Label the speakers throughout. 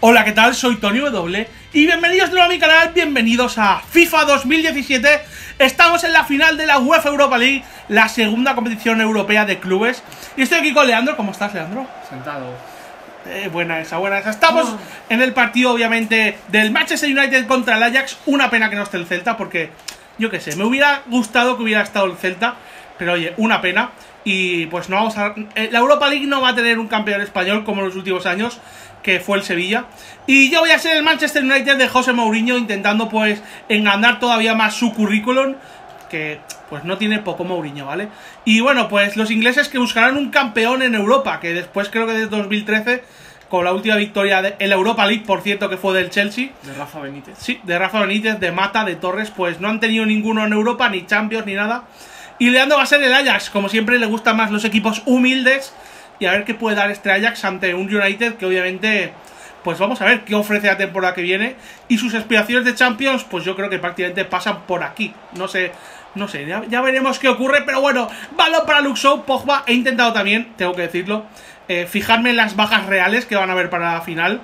Speaker 1: Hola, ¿qué tal? Soy Tony W y bienvenidos de nuevo a mi canal, bienvenidos a FIFA 2017. Estamos en la final de la UEFA Europa League, la segunda competición europea de clubes. Y estoy aquí con Leandro. ¿Cómo estás, Leandro?
Speaker 2: Sentado.
Speaker 1: Buena esa. Estamos en el partido, obviamente, del Manchester United contra el Ajax. Una pena que no esté el Celta, porque, yo qué sé, me hubiera gustado que hubiera estado el Celta. Pero oye, una pena. Y pues no vamos a... La Europa League no va a tener un campeón español como en los últimos años, que fue el Sevilla. Y yo voy a ser el Manchester United de José Mourinho, intentando pues enganar todavía más su currículum, que pues no tiene poco Mourinho, ¿vale? Y bueno, pues los ingleses que buscarán un campeón en Europa, que después creo que desde 2013, con la última victoria en la Europa League, por cierto, que fue del Chelsea.
Speaker 2: De Rafa Benítez.
Speaker 1: Sí, de Rafa Benítez, de Mata, de Torres, pues no han tenido ninguno en Europa, ni Champions, ni nada. Y Leandro va a ser el Ajax, como siempre le gustan más los equipos humildes. Y a ver qué puede dar este Ajax ante un United que obviamente, pues vamos a ver qué ofrece la temporada que viene. Y sus aspiraciones de Champions, pues yo creo que prácticamente pasan por aquí. No sé, ya veremos qué ocurre. Pero bueno, balón para Luke Shaw, Pogba. He intentado también, tengo que decirlo, fijarme en las bajas reales que van a haber para la final.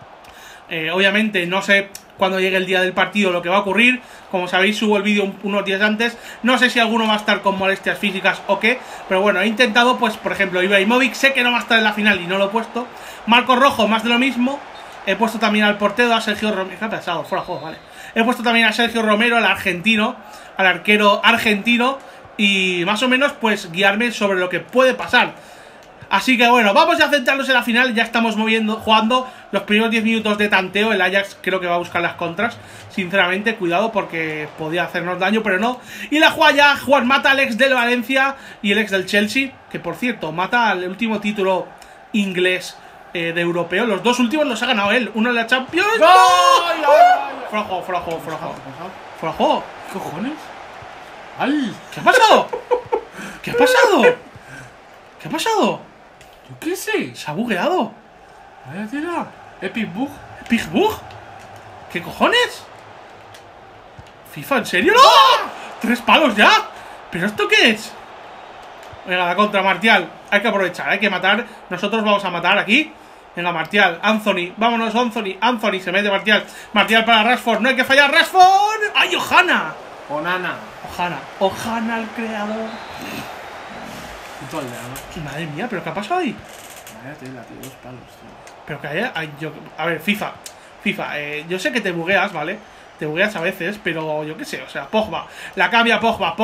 Speaker 1: Obviamente no sé cuando llegue el día del partido lo que va a ocurrir. Como sabéis, subo el vídeo unos días antes. No sé si alguno va a estar con molestias físicas o qué, pero bueno, he intentado, pues por ejemplo, Ibrahimovic sé que no va a estar en la final y no lo he puesto. Marcos Rojo, más de lo mismo. He puesto también al portero, a Sergio Romero. ¿Qué ha pasado? Fuera de juego, vale. He puesto también a Sergio Romero, al argentino, al arquero argentino. Y más o menos pues guiarme sobre lo que puede pasar. Así que bueno, vamos a centrarnos en la final. Ya estamos jugando los primeros 10 minutos de tanteo. El Ajax creo que va a buscar las contras. Sinceramente, cuidado porque podía hacernos daño, pero no. Y la juega ya Juan Mata, el ex del Valencia y el ex del Chelsea. Que por cierto, Mata el último título inglés de europeo. Los dos últimos los ha ganado él. Uno en la Champions. ¡Fuera juego!
Speaker 2: ¿Qué cojones? ¡Ay!
Speaker 1: ¿Qué ha pasado? ¿Qué ha pasado? ¿Qué ha pasado?
Speaker 2: Yo qué sé.
Speaker 1: Se ha bugueado.
Speaker 2: Vaya tela. Epic Bug.
Speaker 1: ¿Epic Bug? ¿Qué cojones? ¿FIFA? ¿En serio? ¡No! ¡3 palos ya! ¿Pero esto qué es? Venga, la contra, Martial. Hay que aprovechar, hay que matar. Nosotros vamos a matar aquí. Venga, Martial, Anthony. Vámonos, Anthony. Anthony se mete, Martial. Martial para Rashford. No hay que fallar, Rashford. ¡Ay, Ohana! Ohana, el creador. Madre mía, ¿pero qué ha pasado ahí?
Speaker 2: Vaya tela, tío, 2 palos, tío.
Speaker 1: Pero que hay a ver, FIFA, yo sé que te bugueas, ¿vale? Te bugueas a veces, pero yo qué sé, o sea, Pogba. La cambia Pogba,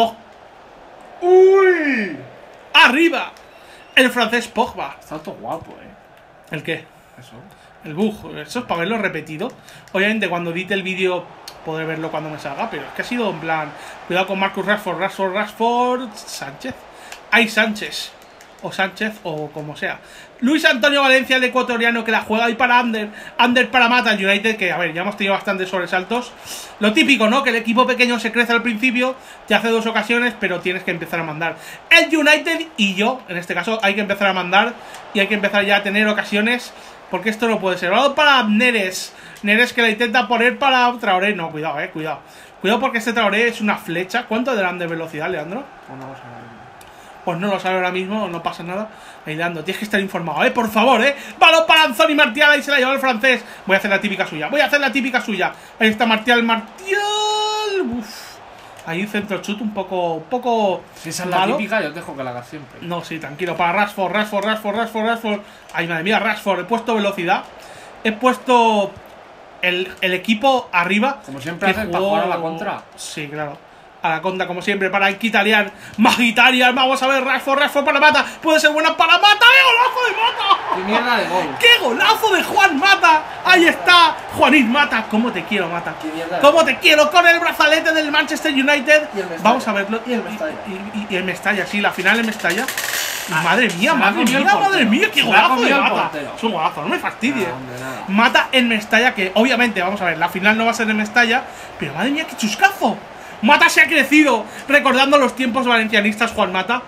Speaker 1: ¡Uy! ¡Arriba! El francés Pogba.
Speaker 2: Está todo guapo,
Speaker 1: ¿El qué?
Speaker 2: Eso.
Speaker 1: El bug, eso es para verlo repetido. Obviamente cuando edite el vídeo podré verlo cuando me salga, pero es que ha sido en plan... Cuidado con Marcus Rashford, Sánchez. Hay Sánchez, o Sánchez, o como sea. Luis Antonio Valencia, el ecuatoriano, que la juega. Y para Ander para Mata, el United, que a ver, ya hemos tenido bastantes sobresaltos. Lo típico, ¿no? Que el equipo pequeño se crece al principio, te hace 2 ocasiones, pero tienes que empezar a mandar. El United y yo, en este caso, hay que empezar a mandar. Y hay que empezar ya a tener ocasiones, porque esto no puede ser. Vamos para Neres, que la intenta poner para Traoré. No, cuidado, cuidado. Cuidado porque este Traoré es una flecha. ¿Cuánto le dan de velocidad, Leandro? Pues no lo sabe ahora mismo, no pasa nada. Ahí dando, tienes que estar informado, por favor, balón para Anthony Martial, ahí se la lleva el francés. Voy a hacer la típica suya, Ahí está Martial. Uf. Ahí centro chut un poco
Speaker 2: si esa es la típica, yo te dejo que la hagas siempre.
Speaker 1: No, sí, tranquilo, para Rashford. Ay, madre mía, Rashford, he puesto velocidad. He puesto el equipo arriba.
Speaker 2: Como siempre haces para jugar a la contra.
Speaker 1: Sí, claro. A la contra, como siempre, para Mkhitaryan. Mkhitaryan, vamos a ver, Rashford para Mata. Puede ser buena para Mata. ¡Qué golazo de Mata!
Speaker 2: ¡Qué mierda de gol!
Speaker 1: ¡Qué golazo de Juan Mata! Ahí está, Juanín Mata. ¿Cómo te quiero, Mata? ¿Cómo te quiero? Con el brazalete del Manchester United. Vamos a verlo. Y el Mestalla, sí, la final en Mestalla. Madre mía, qué golazo de Mata. Es un golazo, no me fastidies. Mata en Mestalla, que obviamente, vamos a ver, la final no va a ser en Mestalla, pero madre mía, qué chuscazo. Mata se ha crecido, recordando los tiempos valencianistas, Juan Mata.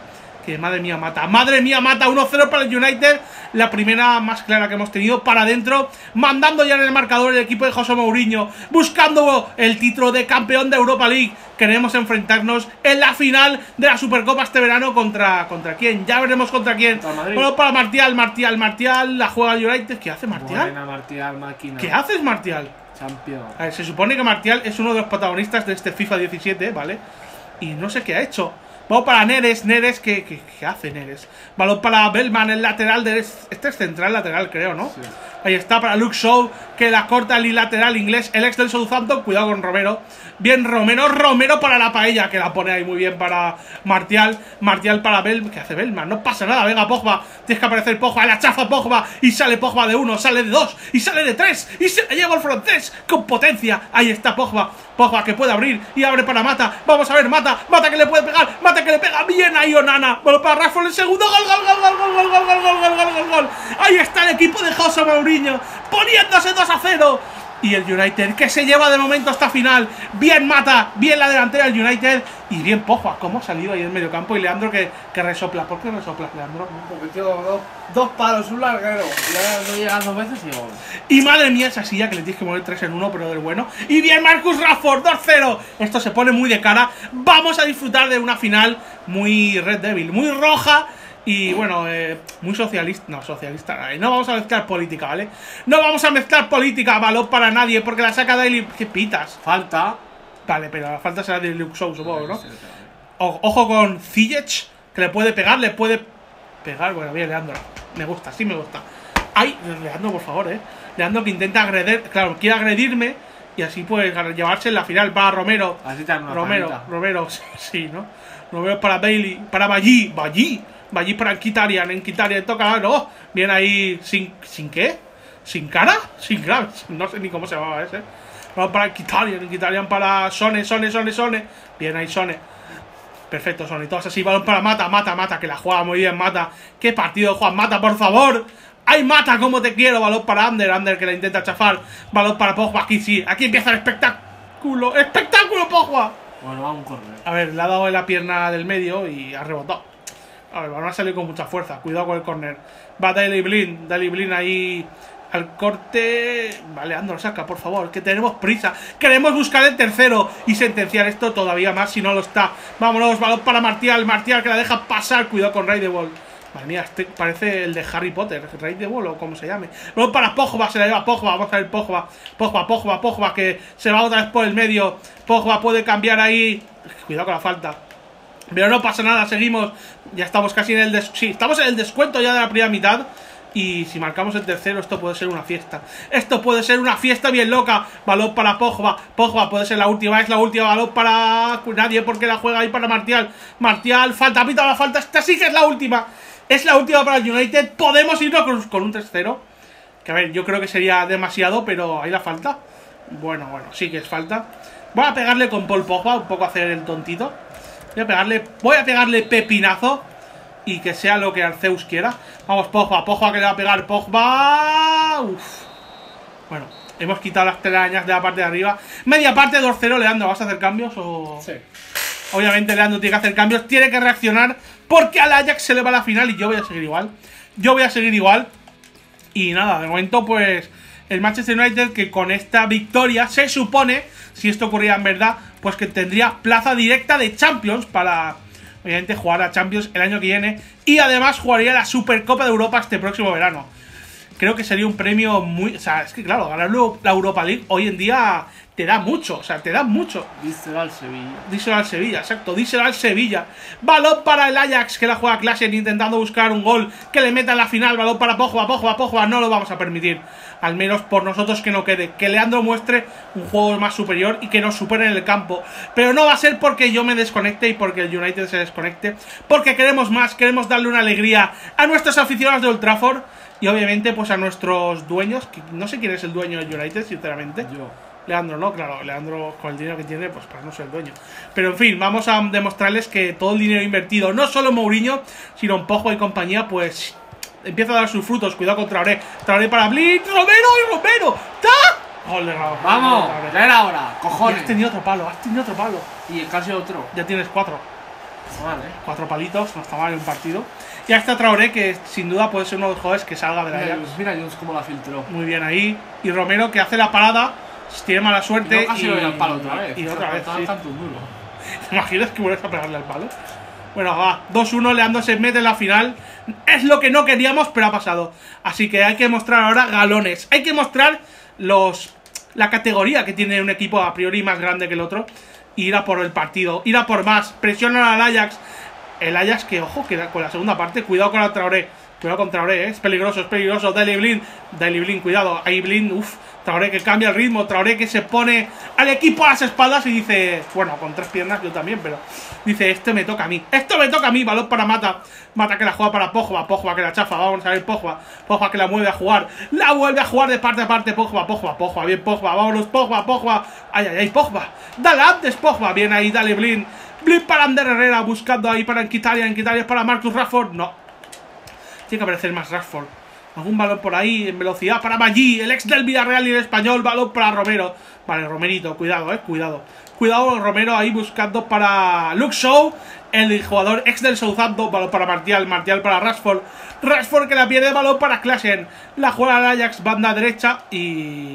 Speaker 1: Que madre mía mata, 1-0 para el United. La primera más clara que hemos tenido. Para adentro, mandando ya en el marcador el equipo de José Mourinho, buscando el título de campeón de Europa League. Queremos enfrentarnos en la final de la Supercopa este verano. ¿Contra quién? Ya veremos contra quién. Bueno, para Martial, la juega el United. ¿Qué hace Martial?
Speaker 2: Buena, Martial, máquina.
Speaker 1: ¿Qué haces, Martial?
Speaker 2: Champion.
Speaker 1: A ver, se supone que Martial es uno de los protagonistas de este FIFA 17, ¿vale? Y no sé qué ha hecho. Vamos para Neres, ¿qué hace Neres? Balón para Bellman, el lateral de... Este es central lateral, creo, ¿no? Sí. Ahí está para Luke Shaw, que la corta el lateral inglés, el ex del Southampton. Cuidado con Romero. Bien, Romero para la paella, que la pone ahí muy bien para Martial para Bellman. ¿Qué hace Bellman? No pasa nada, venga Pogba. Tienes que aparecer Pogba, la chafa Pogba. Y sale Pogba de 1, sale de 2, y sale de 3. Y se lleva el francés con potencia. Ahí está Pogba que puede abrir y abre para Mata. Vamos a ver, Mata que le puede pegar, Mata que le pega bien ahí Onana. Bueno, para Rashford el segundo gol. Ahí está el equipo de José Mourinho poniéndose 2-0. Y el United que se lleva de momento esta final. Bien Mata, bien la delantera del United. Y bien Pogba, cómo ha salido ahí en el medio campo. Y Leandro que resopla. ¿Por qué resoplas, Leandro?
Speaker 2: Porque tengo dos palos, un larguero. Ya no llegan 2 veces y gol.
Speaker 1: Y madre mía, esa silla que le tienes que mover 3 en 1, pero del bueno. Y bien Marcus Rashford, 2-0. Esto se pone muy de cara. Vamos a disfrutar de una final muy Red Devil, muy roja. Y bueno, muy socialista. No, socialista. No vamos a mezclar política, ¿vale? No vamos a mezclar política, balón para nadie, porque la saca Daily. ¿Qué pitas?
Speaker 2: Falta.
Speaker 1: Vale, pero la falta será de Luke Shaw, supongo, ¿no? Ojo con Ziyech, que le puede pegar. Bueno, bien, Leandro. Me gusta, sí me gusta. Ay, Leandro, por favor, Leandro que intenta agredir. Claro, quiere agredirme. Y así pues llevarse en la final para Romero.
Speaker 2: Así te dan una
Speaker 1: Romero, sí, ¿no? Romero para Bailey, para Ballí para Mkhitaryan, en Mkhitaryan toca, no, bien ahí, ¿sin qué? ¿Sin cara? Sin cara, no sé ni cómo se llamaba ese. Vamos para Mkhitaryan para Sone, bien ahí Sone. Perfecto, Sone, todas así, balón para Mata, que la juega muy bien Mata. ¿Qué partido Juan Mata, por favor? ¡Ay, Mata, cómo te quiero! Balón para Ander que la intenta chafar. Balón para Pogba, aquí sí, aquí empieza el espectáculo. ¡Espectáculo, Pogba!
Speaker 2: Bueno, va un correr.
Speaker 1: A ver, le ha dado en la pierna del medio y ha rebotado. A ver, van a salir con mucha fuerza. Cuidado con el córner. Va Daley Blind ahí al corte. Vale, Andor, saca, por favor, que tenemos prisa. Queremos buscar el tercero y sentenciar esto todavía más si no lo está. Vámonos, balón para Martial que la deja pasar. Cuidado con Ray de Ball. Madre mía, este parece el de Harry Potter, Ray de Ball o como se llame. Balón para Pogba, se la lleva Pogba. Vamos a ver Pogba que se va otra vez por el medio. Pogba puede cambiar ahí. Cuidado con la falta. Pero no pasa nada, seguimos. Ya estamos casi en el estamos en el descuento ya de la primera mitad. Y si marcamos el tercero, esto puede ser una fiesta. Esto puede ser una fiesta bien loca. Balón para Pogba. Puede ser la última, es la última. Balón para nadie porque la juega ahí para Martial. Falta, pita la falta. Esta sí que es la última. Es la última para el United. Podemos irnos con un 3-0. Que a ver, yo creo que sería demasiado, pero hay la falta. Bueno, sí que es falta. Voy a pegarle con Paul Pogba, un poco a hacer el tontito. Voy a pegarle pepinazo. Y que sea lo que Arceus quiera. Vamos, Pogba que le va a pegar. Pogba. Uf. Bueno, hemos quitado las telarañas de la parte de arriba. Media parte, 2-0, Leandro. ¿Vas a hacer cambios o...?
Speaker 2: Sí.
Speaker 1: Obviamente Leandro tiene que hacer cambios. Tiene que reaccionar. Porque al Ajax se le va a la final. Y yo voy a seguir igual. Y nada, de momento pues... El Manchester United que con esta victoria se supone, si esto ocurría en verdad, pues que tendría plaza directa de Champions para... Obviamente jugar a Champions el año que viene. Y además jugaría la Supercopa de Europa este próximo verano. Creo que sería un premio muy... O sea, es que claro, ganar la Europa League hoy en día te da mucho. O sea, te da mucho.
Speaker 2: Díselo al Sevilla.
Speaker 1: Díselo al Sevilla, exacto. Díselo al Sevilla. Balón para el Ajax, que la juega Klaassen intentando buscar un gol que le meta en la final. Balón para Pogba. No lo vamos a permitir. Al menos por nosotros que no quede. Que Leandro muestre un juego más superior y que nos supere en el campo. Pero no va a ser porque yo me desconecte y porque el United se desconecte. Porque queremos más, queremos darle una alegría a nuestros aficionados de Old Trafford. Y obviamente pues a nuestros dueños, que no sé quién es el dueño del United, sinceramente.
Speaker 2: Yo.
Speaker 1: Leandro, ¿no? Claro, Leandro con el dinero que tiene, pues para no ser el dueño. Pero en fin, vamos a demostrarles que todo el dinero invertido, no solo en Mourinho, sino en Pogba y compañía, pues... Empieza a dar sus frutos. Cuidado con Traoré. Traoré para Blitz. Romero. ¡Ta! Gol de Raúl.
Speaker 2: Vamos, ya era hora. Cojones.
Speaker 1: Has tenido otro palo.
Speaker 2: Y casi otro.
Speaker 1: Ya tienes 4.
Speaker 2: está mal,
Speaker 1: 4 palitos, no está mal en un partido. Y a esta Traoré, que sin duda puede ser uno de los jugadores que salga de la Ajax.
Speaker 2: Mira Jones cómo la filtró.
Speaker 1: Muy bien ahí. Y Romero, que hace la parada, tiene mala suerte.
Speaker 2: Y casi lo ve al palo otra vez.
Speaker 1: Y otra vez, sí.
Speaker 2: Tanto duro.
Speaker 1: ¿Te imaginas que vuelves a pegarle al palo? Bueno, va, 2-1, Leandro se mete en la final. Es lo que no queríamos, pero ha pasado. Así que hay que mostrar ahora galones. Hay que mostrar la categoría que tiene un equipo a priori más grande que el otro. Ir a por el partido, ir a por más. Presionan al Ajax. El Ajax que, ojo, que con la segunda parte. Cuidado con la Traoré. Cuidado con Traoré, es peligroso, es peligroso. Daley Blind, cuidado. Ahí Blind, uff. Traoré que cambia el ritmo, Traoré que se pone al equipo a las espaldas y dice, bueno, con 3 piernas yo también, pero dice, este me toca a mí, esto me toca a mí, balón para Mata que la juega para Pogba, Pogba que la chafa, vamos a ver Pogba que la mueve a jugar, la vuelve a jugar de parte a parte, Pogba, bien Pogba, vámonos Pogba, ay, Pogba, dale antes Pogba, bien ahí, dale Blind para Ander Herrera, buscando ahí para Mkhitaryan para Marcus Rashford, no, tiene que aparecer más Rashford. Algún balón por ahí, en velocidad para Maggi, el ex del Villarreal y el español, balón para Romero. Vale, Romerito, cuidado, cuidado. Cuidado, Romero ahí buscando para Luke Shaw, el jugador ex del Southampton, balón para Martial para Rashford. Rashford que la pierde, balón para Klaassen. La juega al Ajax, banda derecha y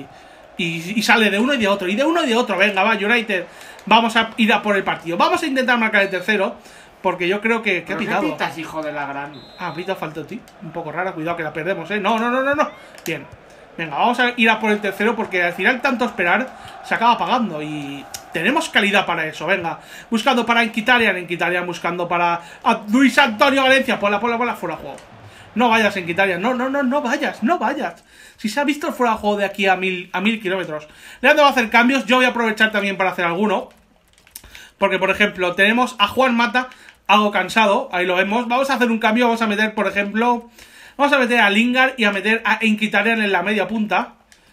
Speaker 1: sale de uno y de otro. Y de uno y de otro, venga, va, United. Vamos a ir a por el partido. Vamos a intentar marcar el tercero. Porque yo creo que ha pitado.
Speaker 2: ¿Qué pitas, hijo de la gran?
Speaker 1: Ah, pita falta ti. Un poco rara, cuidado que la perdemos, No. Bien. Venga, vamos a ir a por el tercero porque al final tanto esperar se acaba pagando y tenemos calidad para eso. Venga, buscando para Mkhitaryan buscando para Luis Antonio Valencia. Ponla, fuera de juego. No vayas, Mkhitaryan. No vayas. Si se ha visto el fuera de juego de aquí a mil kilómetros. Leandro va a hacer cambios. Yo voy a aprovechar también para hacer alguno. Porque, por ejemplo, tenemos a Juan Mata algo cansado, ahí lo vemos. Vamos a hacer un cambio, vamos a meter, por ejemplo, vamos a meter a Lingard y a meter a Mkhitaryan en la media punta.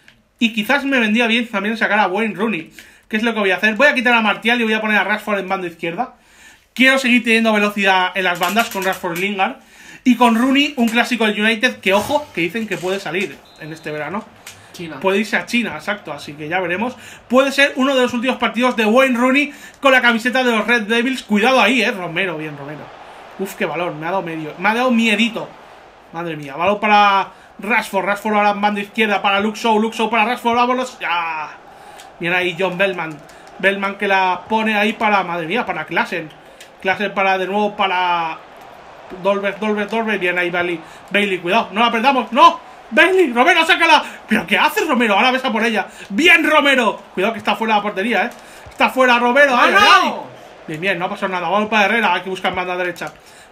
Speaker 1: Y quizás me vendría bien también sacar a Wayne Rooney. ¿Qué es lo que voy a hacer? Voy a quitar a Martial y voy a poner a Rashford en banda izquierda. Quiero seguir teniendo velocidad en las bandas con Rashford y Lingard. Y con Rooney, un clásico del United que, ojo, que dicen que puede salir en este verano.
Speaker 2: China.
Speaker 1: Puede irse a China, exacto, así que ya veremos. Puede ser uno de los últimos partidos de Wayne Rooney con la camiseta de los Red Devils. Cuidado ahí, Romero, bien Romero. Uf, qué balón, me ha dado miedito. Madre mía, balón para Rashford ahora en banda izquierda para Luke Shaw para Rashford, vámonos. ¡Ya! Bien ahí John Bellman que la pone ahí para, madre mía, para Klaassen para, de nuevo para Dolberg, bien ahí Bailey, cuidado, no la perdamos, ¡no! Bailey, Romero, sácala. ¿Pero qué hace Romero? Ahora besa por ella. Bien, Romero. Cuidado que está fuera de la portería, Está fuera Romero. ¡Ay, ay! Bien, no ha pasado nada. Vamos para Herrera. Hay que buscar en banda derecha.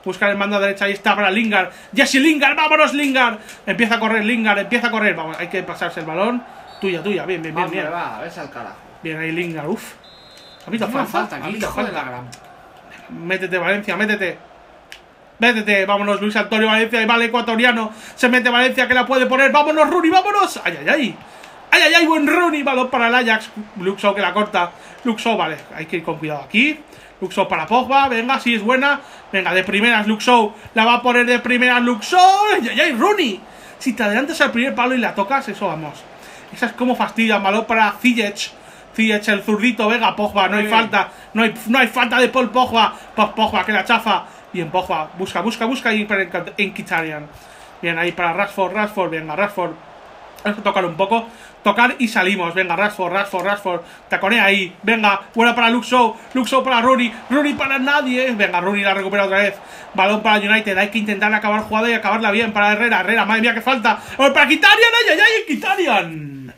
Speaker 1: Ahí está para Lingard. Jesse Lingard, vámonos Lingard. Empieza a correr. Vamos, hay que pasarse el balón. Tuya. Bien.
Speaker 2: Va, ves al carajo.
Speaker 1: Bien ahí Lingard, uff. Ha habido
Speaker 2: falta aquí, hijo de la gran.
Speaker 1: Métete, Valencia, métete, vámonos Luis Antonio Valencia, y vale ecuatoriano, se mete Valencia que la puede poner, vámonos Rooney, vámonos, ay, buen Rooney, balón para el Ajax, Luke Shaw que la corta, vale, hay que ir con cuidado aquí, Luke Shaw para Pogba, venga, si es buena, venga, de primeras Luke Shaw, la va a poner de primeras Luke Shaw, ay, Rooney, si te adelantas al primer palo y la tocas, eso vamos, esa es como fastidia, balón para Ziyech, el zurdito, venga, Pogba, no hay falta, no hay falta de Paul Pogba, Pogba que la chafa. Bien, Pogba, busca y para Mkhitaryan. Bien, ahí para Rashford, venga, Rashford. Vamos a tocar un poco, tocar y salimos. Venga, Rashford, taconea ahí. Venga, buena para Luke Shaw para Rooney para nadie. Venga, Rooney la recupera otra vez. Balón para United, hay que intentar acabar jugada y acabarla bien para Herrera, madre mía, que falta. Para Mkhitaryan, ay, Mkhitaryan.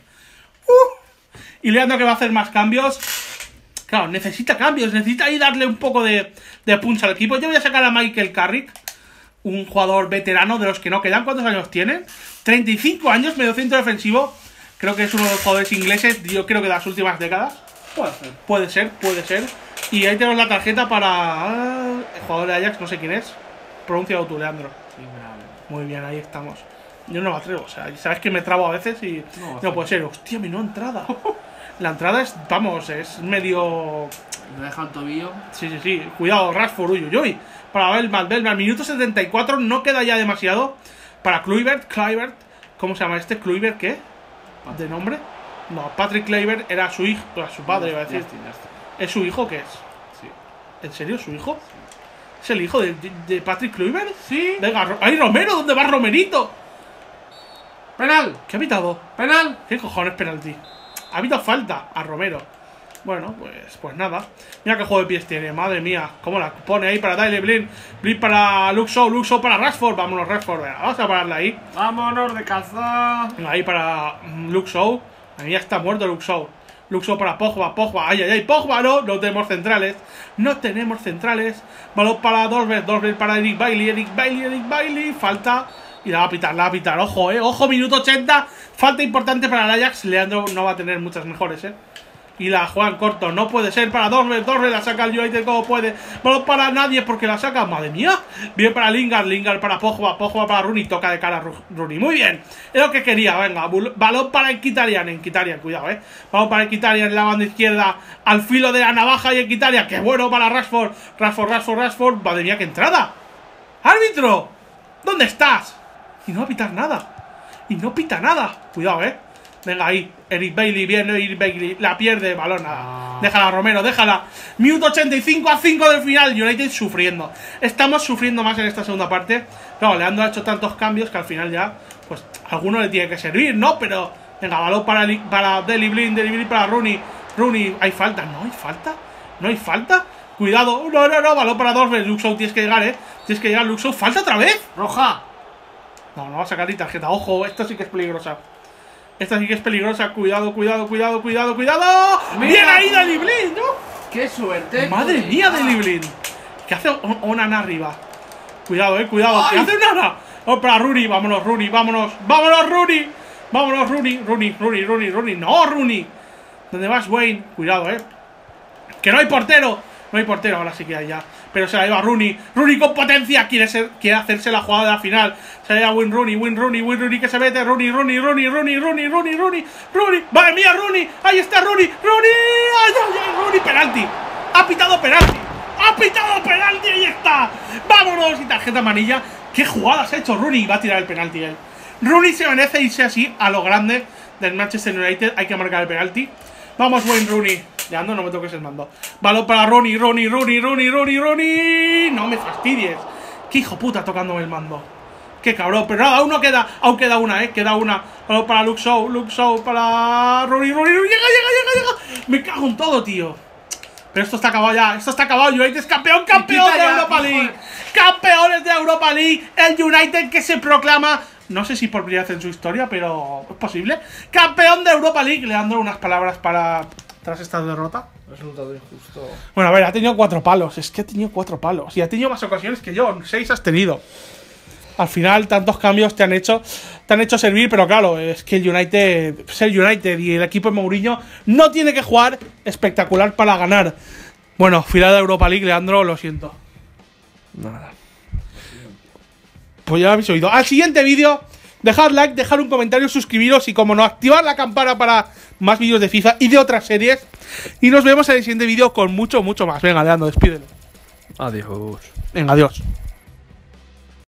Speaker 1: Y Leandro que va a hacer más cambios. Claro, necesita cambios, necesita ahí darle un poco de punch al equipo. Yo voy a sacar a Michael Carrick, un jugador veterano de los que no quedan. ¿Cuántos años tiene? 35 años, medio centro defensivo. Creo que es uno de los jugadores ingleses, yo creo que de las últimas décadas. Puede ser. Y ahí tenemos la tarjeta para el jugador de Ajax, no sé quién es. Pronunciado tú, Leandro. Muy bien, ahí estamos. Yo no me atrevo, o sea, sabes que me trabo a veces y no puede ser. Hostia, mi no entrada. La entrada es, vamos, es medio...
Speaker 2: Me deja el tobillo.
Speaker 1: Sí. Cuidado, Rashford, uy. Para Bellman, minuto 74, no queda ya demasiado. Para Kluivert, ¿cómo se llama este? ¿Kluivert qué? ¿De nombre? No, Patrick Kluivert era su hijo, era su padre, iba a decir. ¿Es su hijo o qué es?
Speaker 2: Sí.
Speaker 1: ¿En serio, su hijo? ¿Es el hijo de Patrick Kluivert?
Speaker 2: Sí.
Speaker 1: Venga, ¡ay, Romero! ¿Dónde va Romerito?
Speaker 2: Penal.
Speaker 1: ¿Qué ha pitado?
Speaker 2: Penal.
Speaker 1: ¿Qué cojones penalti? Ha habido falta a Romero. Bueno, pues nada. Mira qué juego de pies tiene, madre mía. Cómo la pone ahí para Daley Blind. Blind para Luke Shaw para Rashford. Vámonos, Rashford. Venga, vamos a pararla ahí.
Speaker 2: Vámonos de caza.
Speaker 1: Venga, ahí para Luke Shaw. Ahí ya está muerto Luke Shaw. Luke Shaw para Pogba. Ay, ay, ay. Pogba, no tenemos centrales. No tenemos centrales. Balón para Dortmund para Eric Bailly. Falta. Y la va a pitar. Ojo, ojo, minuto 80. Falta importante para el Ajax. Leandro no va a tener muchas mejores, Y la juegan corto. No puede ser para Dortmund la saca el United como puede. Balón para nadie porque la saca. Madre mía. Bien para Lingard para Pogba para Rooney. Toca de cara a Rooney. Muy bien. Es lo que quería. Venga. Balón para Mkhitaryan. Cuidado, Balón para Mkhitaryan en la banda izquierda. Al filo de la navaja y Mkhitaryan. Qué bueno para Rashford. Rashford. Madre mía, qué entrada. ¡Árbitro! ¿Dónde estás? Y no va a pitar nada. Y no pita nada. Cuidado, Venga ahí. Eric Bailly. La pierde. Balón, nada. Déjala, Romero, déjala. Minuto 85 a 5 del final. United sufriendo. Estamos sufriendo más en esta segunda parte. Claro, Leandro ha hecho tantos cambios que al final ya, pues, alguno le tiene que servir, ¿no? Pero, venga, balón para Daley Blind para Rooney. ¿Hay falta? ¿No hay falta? Cuidado. No. Balón para Dortmund. Luke Shaw, tienes que llegar, Luke Shaw. ¿Falta otra vez?
Speaker 2: Roja.
Speaker 1: No va a sacar ni tarjeta. Ojo, esto sí que es peligrosa. Cuidado. ¡Bien ahí, Daley Blind! ¿No?
Speaker 2: ¡Qué suerte!
Speaker 1: ¡Madre mía, Daley Blind! ¿Qué hace Onana arriba? Cuidado, cuidado. ¿Qué hace Onana? Vamos para Rooney. Vámonos, Rooney. Rooney. ¡No, Rooney! ¿Dónde vas, Wayne? Cuidado, Que no hay portero. Ahora sí que hay ya. Pero se la lleva Rooney. Rooney con potencia. Quiere hacerse la jugada de la final. Se la lleva Win Rooney que se mete. Rooney. ¡Madre mía, Rooney! ¡Ahí está Rooney! ¡Ay! Rooney! ¡Penalti! ¡Ha pitado penalti! ¡Ahí está! ¡Vámonos! Y tarjeta amarilla. ¿Qué jugadas ha hecho Rooney? Va a tirar el penalti él. Rooney se merece irse así a lo grande del Manchester United. Hay que marcar el penalti. Vamos, Wayne Rooney. No me toques el mando. Balón para Rooney. No me fastidies. Qué hijo puta tocándome el mando. Qué cabrón. Pero nada, aún queda una, Queda una. Balón para Luke Shaw para Rooney. Llega. Me cago en todo, tío. Pero esto está acabado ya. United es campeón de Europa League. Campeones de Europa League. El United que se proclama, no sé si por primera vez en su historia, pero es posible, campeón de Europa League. Leandro, unas palabras tras esta derrota.
Speaker 2: Resultado injusto.
Speaker 1: Bueno, a ver, ha tenido 4 palos. Es que ha tenido 4 palos. Y ha tenido más ocasiones que yo. 6 has tenido. Al final, tantos cambios te han hecho servir. Pero claro, es que el United, y el equipo de Mourinho no tiene que jugar espectacular para ganar. Bueno, final de Europa League, Leandro, lo siento. Nada. Pues ya lo habéis oído. Al siguiente vídeo, dejad like, dejar un comentario, suscribiros y, como no, activar la campana para más vídeos de FIFA y de otras series. Y nos vemos en el siguiente vídeo con mucho más. Venga, Leandro, despídelo.
Speaker 3: Adiós.
Speaker 1: Venga, adiós.